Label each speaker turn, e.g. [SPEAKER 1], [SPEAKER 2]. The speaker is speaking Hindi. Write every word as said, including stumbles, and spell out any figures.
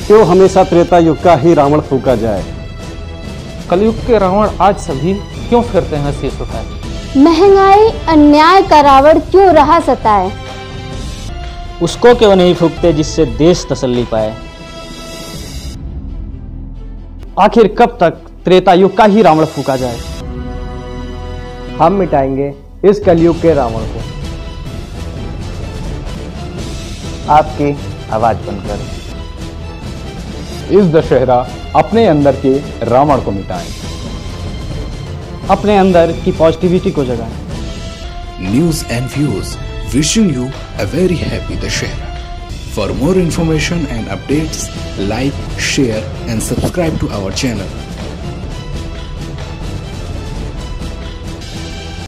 [SPEAKER 1] क्यों हमेशा त्रेता युग का ही रावण फूका जाए।
[SPEAKER 2] कलयुग के रावण आज सभी क्यों फिरते हैं शीश उठाए।
[SPEAKER 3] महंगाई अन्याय का रावण क्यों रहा सताए।
[SPEAKER 4] उसको क्यों नहीं फूकते जिससे देश तसल्ली पाए।
[SPEAKER 1] आखिर कब तक त्रेता युग का ही रावण फूका जाए।
[SPEAKER 5] हम मिटाएंगे इस कलयुग के रावण को, आपकी आवाज बनकर।
[SPEAKER 6] इस दशहरा अपने अंदर के रावण को मिटाएं,
[SPEAKER 1] अपने अंदर की पॉजिटिविटी को जगाएं।
[SPEAKER 7] News and views wishing you a very happy Dashera. For more information and updates, like, share and subscribe to our channel.